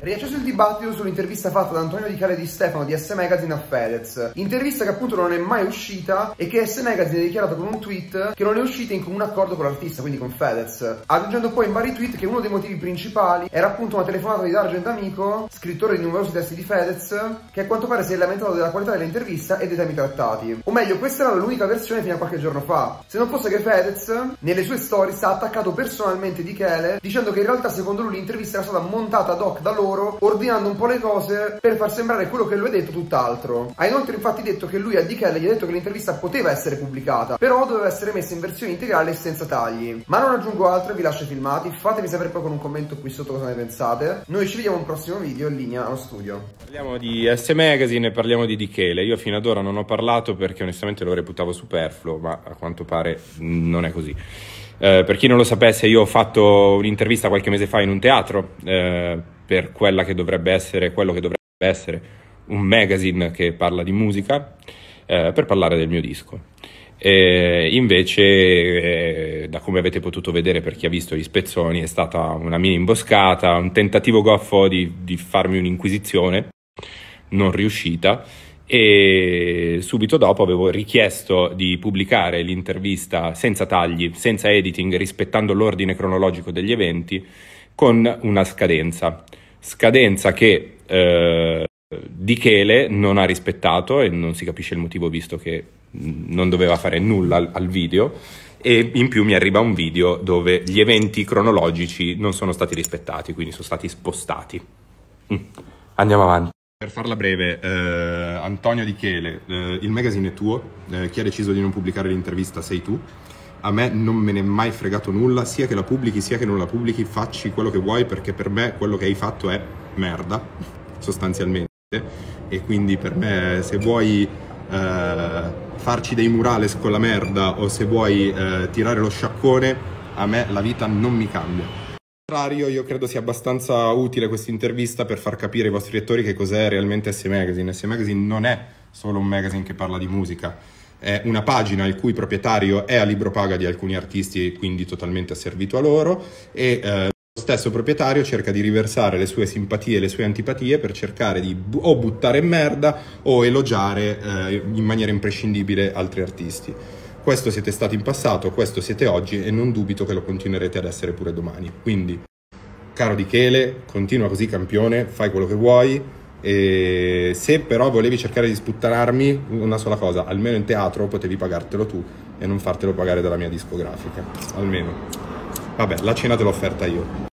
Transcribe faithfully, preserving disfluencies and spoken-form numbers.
Riacceso il dibattito sull'intervista fatta da Antonio Di Chele e Di Stefano di S Magazine a Fedez. Intervista che appunto non è mai uscita e che S Magazine ha dichiarato con un tweet che non è uscita in comune accordo con l'artista, quindi con Fedez, aggiungendo poi in vari tweet che uno dei motivi principali era appunto una telefonata di D'Argent Amico, scrittore di numerosi testi di Fedez, che a quanto pare si è lamentato della qualità dell'intervista e dei temi trattati. O meglio, questa era l'unica versione fino a qualche giorno fa, se non fosse che Fedez nelle sue stories ha attaccato personalmente Di Chele, dicendo che in realtà secondo lui l'intervista era stata montata ad hoc da loro, ordinando un po' le cose per far sembrare quello che lui ha detto tutt'altro. Ha inoltre infatti detto che lui a Di Chele gli ha detto che l'intervista poteva essere pubblicata, però doveva essere messa in versione integrale e senza tagli. Ma non aggiungo altro e vi lascio i filmati, fatemi sapere poi con un commento qui sotto cosa ne pensate. Noi ci vediamo in un prossimo video in linea allo studio. Parliamo di S Magazine e parliamo di Di Chele. Io fino ad ora non ho parlato perché onestamente lo reputavo superfluo, ma a quanto pare non è così. Eh, per chi non lo sapesse, io ho fatto un'intervista qualche mese fa in un teatro eh, per quella che dovrebbe essere, quello che dovrebbe essere un magazine che parla di musica, eh, per parlare del mio disco. E invece, eh, da come avete potuto vedere per chi ha visto gli spezzoni, è stata una mini imboscata, un tentativo goffo di, di farmi un'inquisizione, non riuscita. E subito dopo avevo richiesto di pubblicare l'intervista senza tagli, senza editing, rispettando l'ordine cronologico degli eventi, con una scadenza. Scadenza che eh, Di Chele non ha rispettato e non si capisce il motivo, visto che non doveva fare nulla al, al video, e in più mi arriva un video dove gli eventi cronologici non sono stati rispettati, quindi sono stati spostati. Mm. Andiamo avanti. Per farla breve, eh, Antonio Di Chele, eh, il magazine è tuo, eh, chi ha deciso di non pubblicare l'intervista sei tu. A me non me ne è mai fregato nulla, sia che la pubblichi sia che non la pubblichi, facci quello che vuoi, perché per me quello che hai fatto è merda, sostanzialmente. E quindi per me, se vuoi eh, farci dei murales con la merda o se vuoi eh, tirare lo sciaccone, a me la vita non mi cambia. Io credo sia abbastanza utile questa intervista per far capire ai vostri lettori che cos'è realmente S Magazine. S Magazine non è solo un magazine che parla di musica, è una pagina il cui proprietario è a libro paga di alcuni artisti e quindi totalmente asservito a loro, e eh, lo stesso proprietario cerca di riversare le sue simpatie e le sue antipatie per cercare di bu- o buttare in merda o elogiare eh, in maniera imprescindibile altri artisti. Questo siete stati in passato, questo siete oggi e non dubito che lo continuerete ad essere pure domani. Quindi, caro Di Chele, continua così campione, fai quello che vuoi, e se però volevi cercare di sputtanarmi, una sola cosa, almeno in teatro potevi pagartelo tu e non fartelo pagare dalla mia discografica, almeno. Vabbè, la cena te l'ho offerta io.